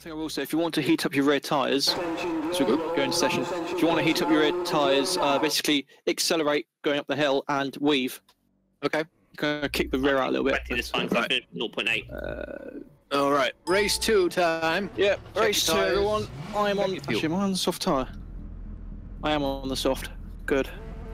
thing I will say, if you want to heat up your rear tyres, so we go into session, if you want to heat up your rear tyres, basically accelerate going up the hill and weave. Okay. Gonna kick the rear out a little bit. 20 this time, because I finished 0.8. Alright, race 2 time. Yep, Check race 2 your tyres. everyone. I am on, Check your actually am I on the soft tyre? I am on the soft. Good.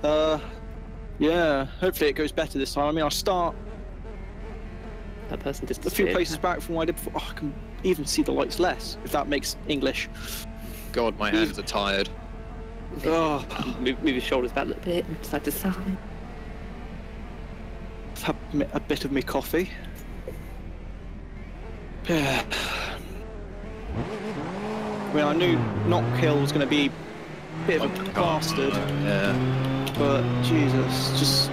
Yeah, hopefully it goes better this time. I mean, I'll start That person just a few places back from what I did before. Oh, I can even see the lights less, if that makes English. God, my hands are tired. Oh, Move your shoulders back a little bit, side to side. I've had a bit of me coffee. Yeah. I mean, I knew Knockhill was going to be a bit of a bastard. Yeah. But, Jesus, just...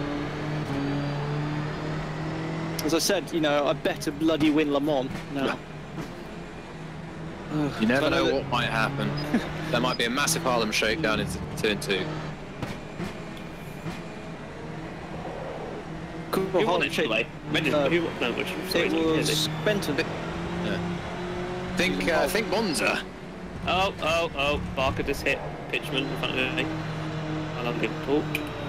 As I said, you know, I better bloody win Le Mans now. You never know what might happen. There might be a massive Harlem shakedown into turn 2. Cool. Who won it, anyway? It was Benton. Yeah. Think Monza. Oh, Barker just hit Pitchman in front of me. I love a good talk.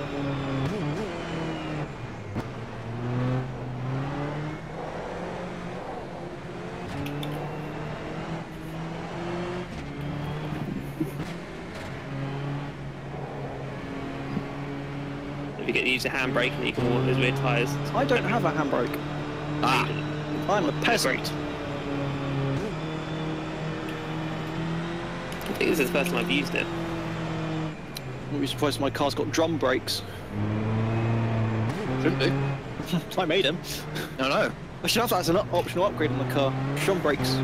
If you get to use a handbrake and you can warm those rear tyres. I don't have a handbrake. Ah. I'm a peasant. I think this is the first time I've used it. I wouldn't be surprised if my car's got drum brakes. Shouldn't do. I made them. No. I should have that as an optional upgrade on the car. Drum brakes.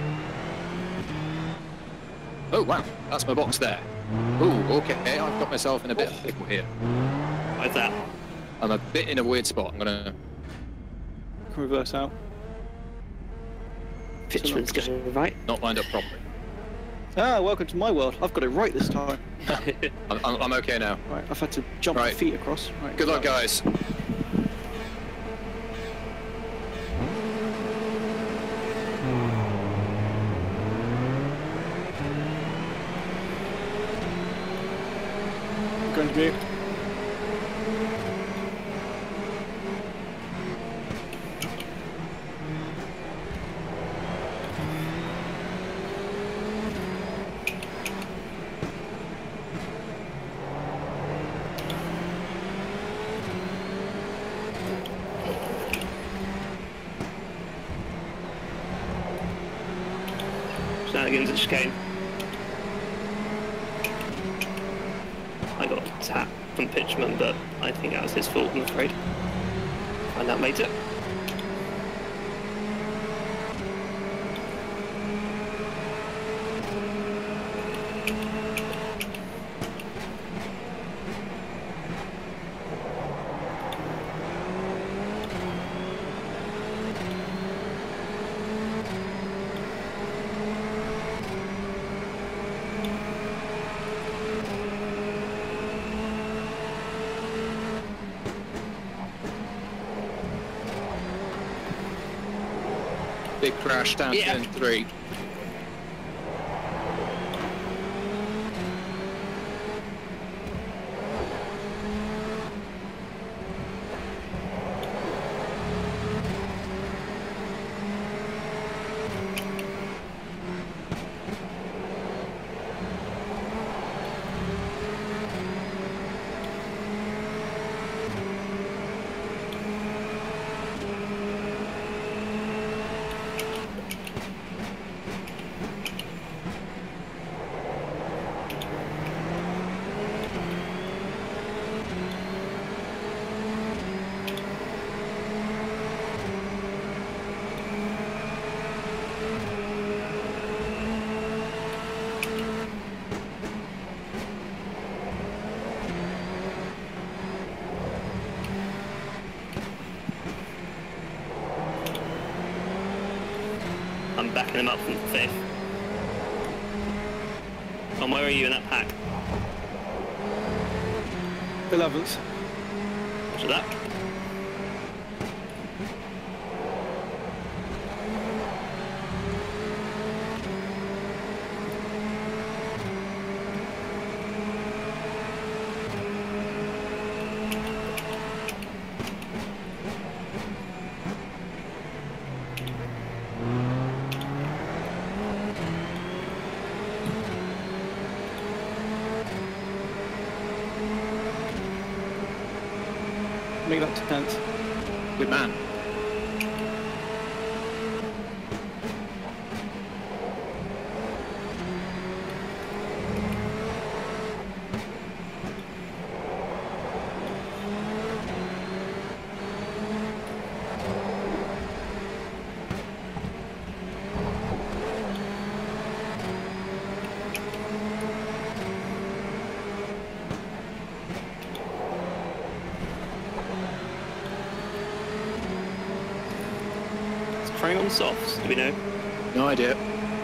Oh wow, that's my box there. Ooh, okay, I've got myself in a bit of a pickle here. Why's that? I'm a bit in a weird spot. I'm gonna Can reverse out. Pitchman's going right. not lined up properly. Ah, welcome to my world. I've got it right this time. I'm okay now. Right, I've had to jump my Right. feet across. Right, Good luck, guys. Going to mute. Shenanigans at chicane. I got a tap from Pitchman, but I think that was his fault, I'm afraid. Find out later. Big crash down Yeah. turn 3. I'm backing him up from 5th. And where are you in that pack? 11th. After that? make that to 10th. Good man. Trying on softs, do we know? No idea.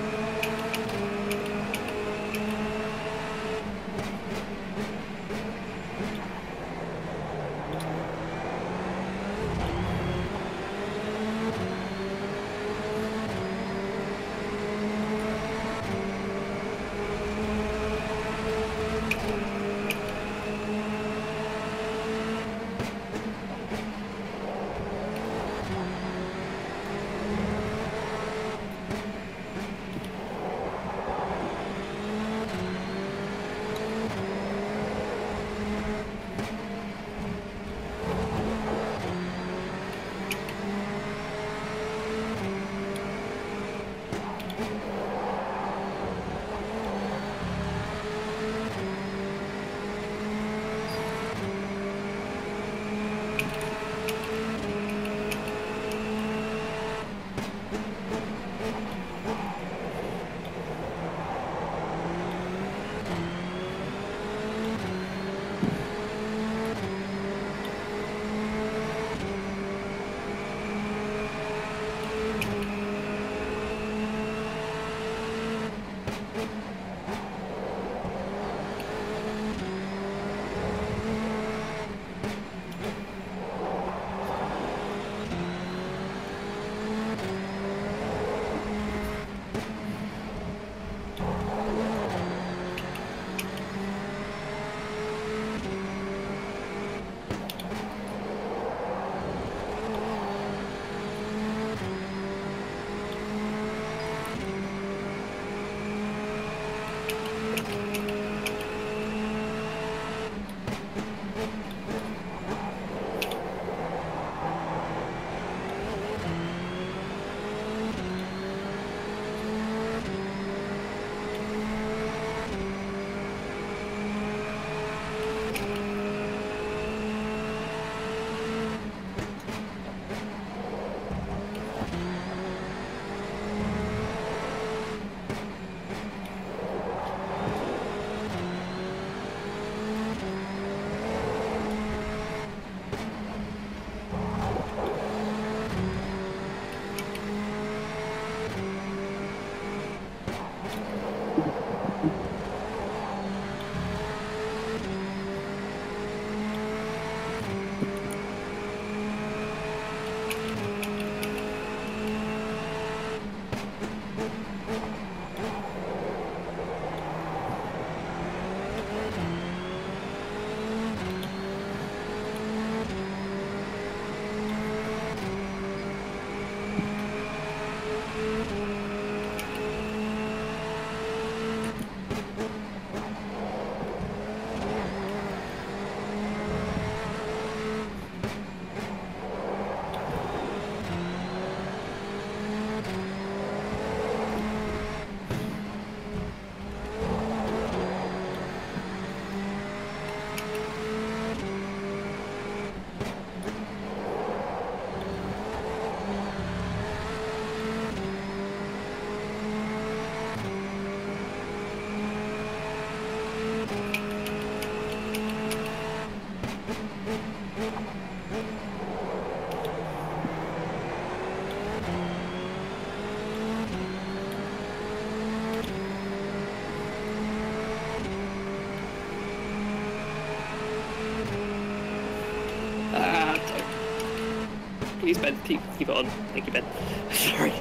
Please, Ben, keep it on. Thank you, Ben. Sorry.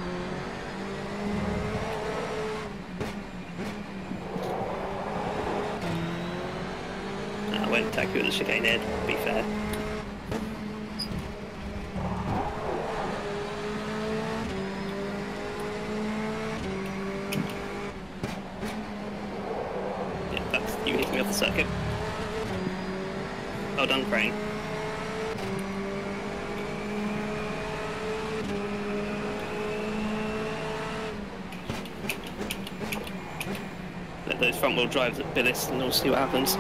I won't attack you with the chicane head, to be fair. Yeah, that's you hitting me off the circuit. Well done, Crane. those front wheel drives at Billis and we'll see what happens.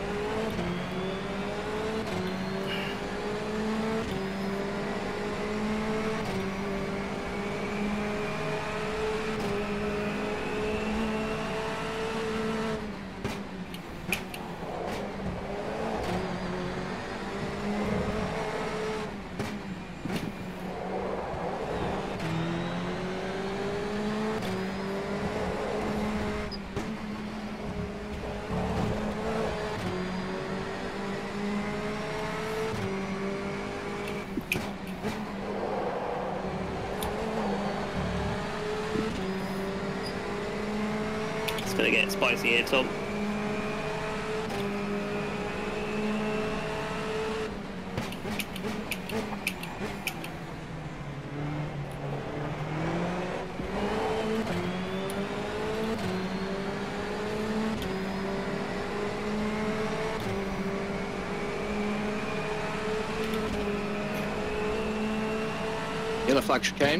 It's going to get spicy here, Tom. Yellow flag chicane.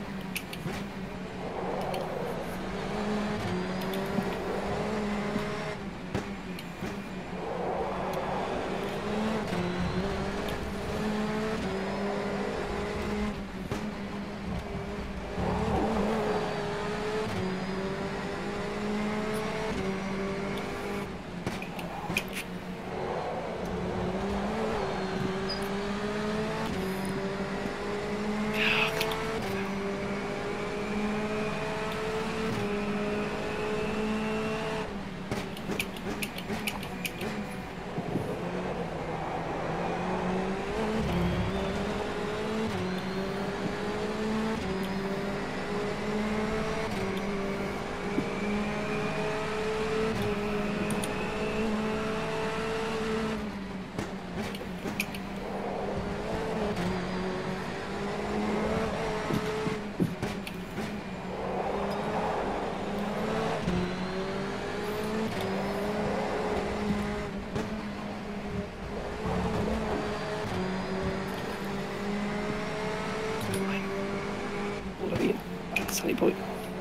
Sunny point.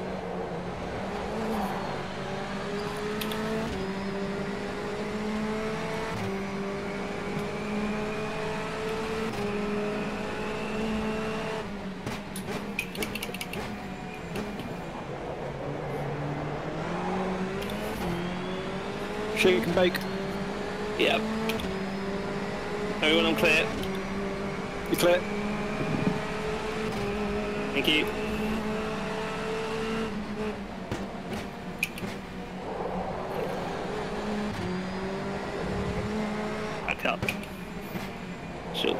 Sure you can bake. Yeah. Everyone on clear. You clear? Thank you. Back up. Sure.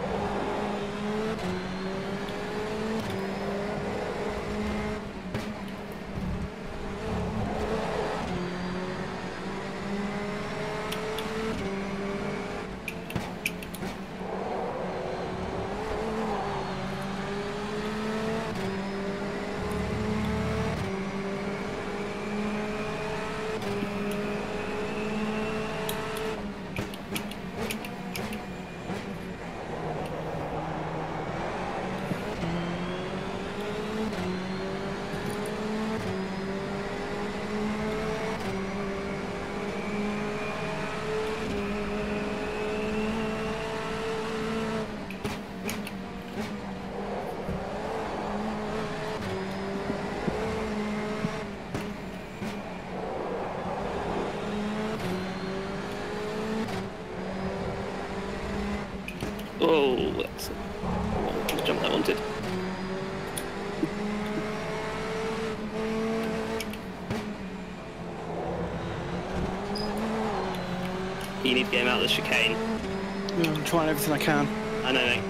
Oh, that's the jump I wanted. You need to get him out of the chicane. Yeah, I'm trying everything I can. I know, mate.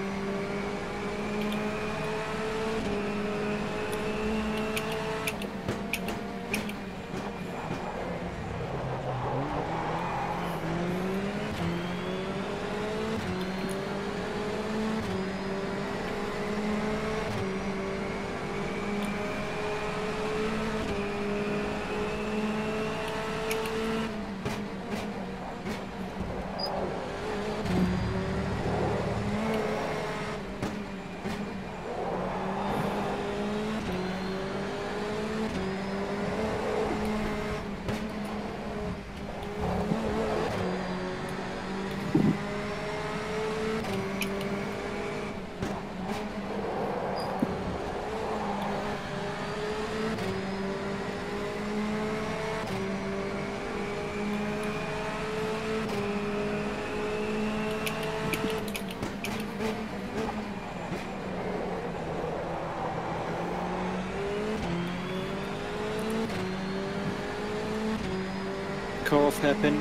Car off hairpin.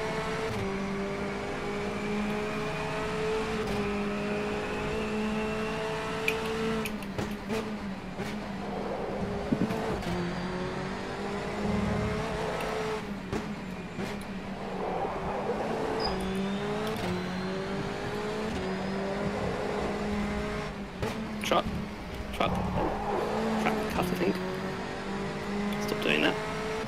Truck cut, I think. Stop doing that.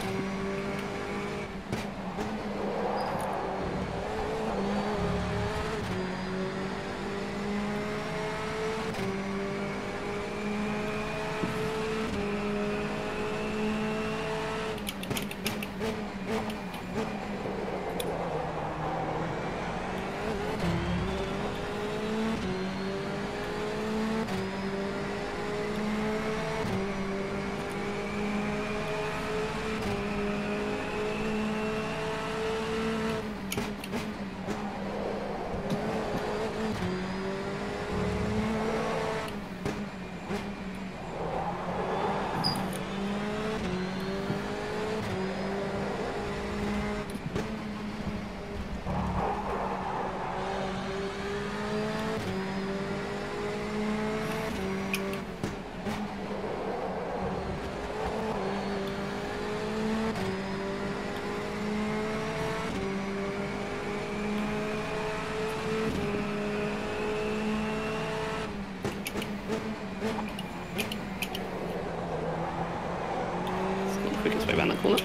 Quickest way around the corner.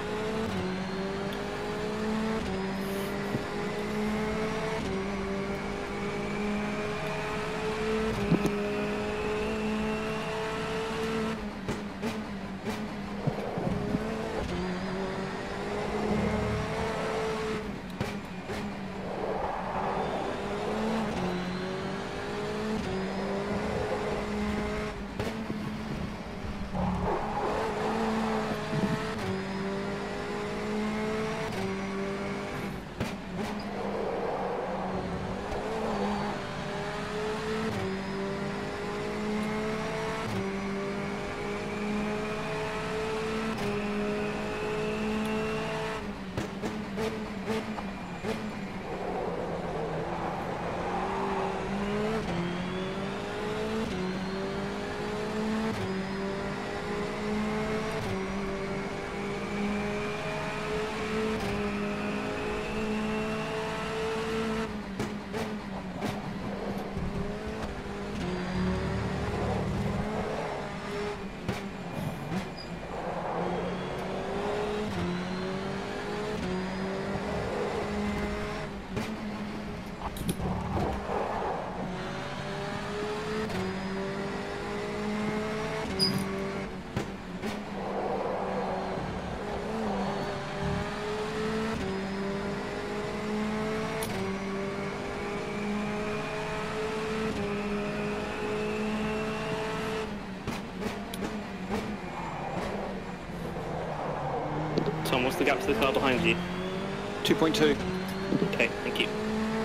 Tom, what's the gap to the car behind you? 2.2. Okay, thank you.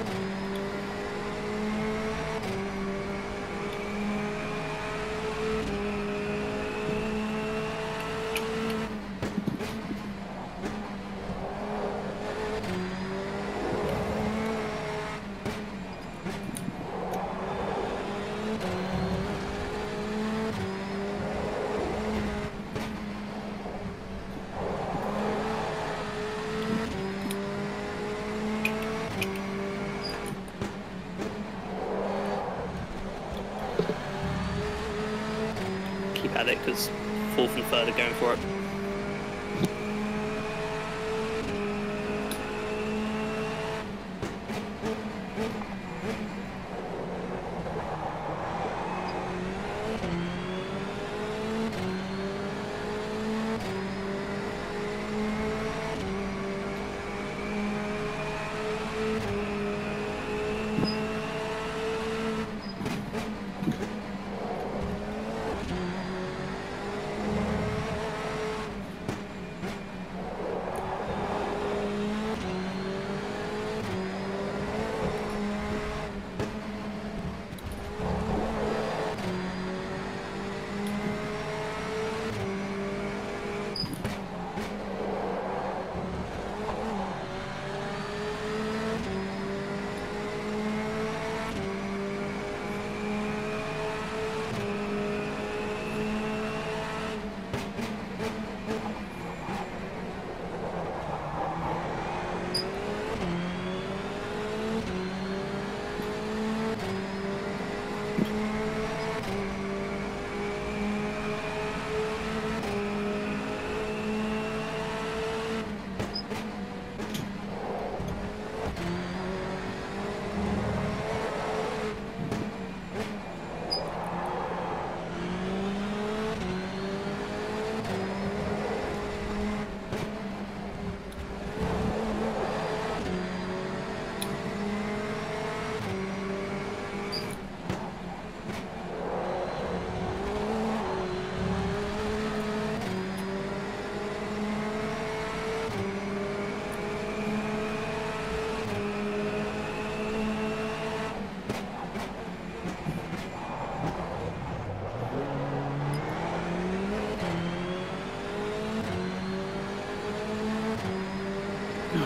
Keep at it, because fourth and third are going for it.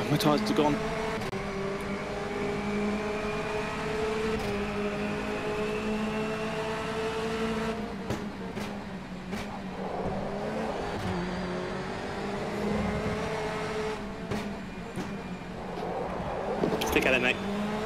My tyres are gone. Stick at it, mate.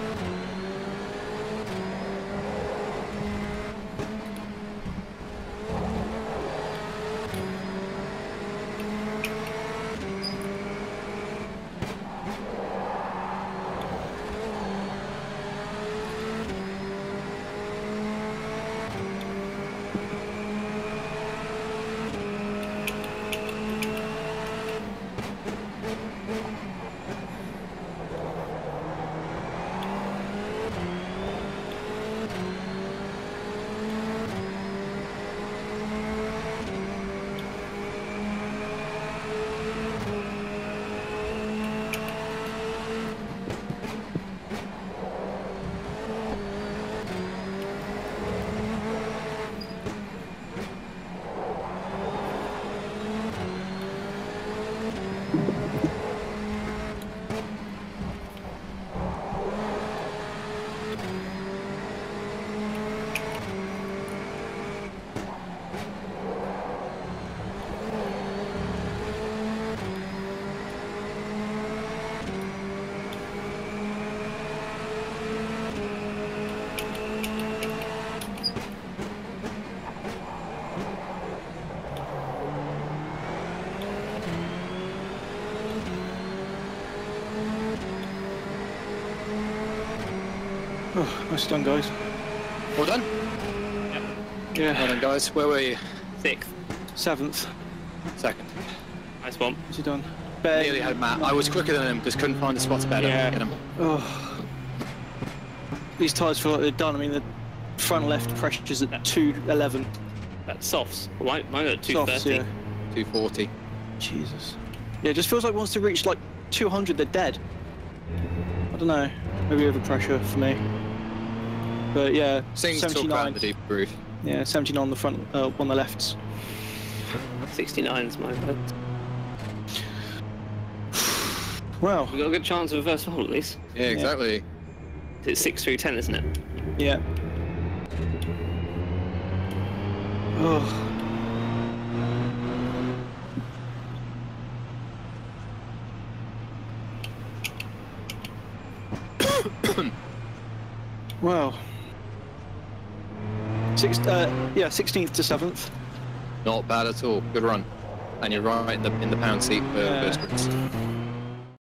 Oh, nice done, guys. Well done. Yep. Yeah. Well done, guys. Where were you? 6th. 7th. Second. Nice one. What's he done? Ben. Nearly had Matt. I was quicker than him, just couldn't find a spot better. Yeah. Get him. Oh. These tyres feel like they're done. I mean, the front left pressure's at 211. That's softs. Mine are at Softs, 230. yeah. 240. Jesus. Yeah, it just feels like once they reach like 200, they're dead. I don't know. Maybe over pressure for me. But yeah, Seems to talk 79. about the deep groove. Yeah, 79 on the front, on the lefts. 69's my vote. Wow. We've got a good chance of a first hole at least. Yeah, exactly. It's 6 through 10, isn't it? Yeah. Oh. Wow. 16th to 7th. Not bad at all. Good run. And you're right in the pound seat for Yeah. first race.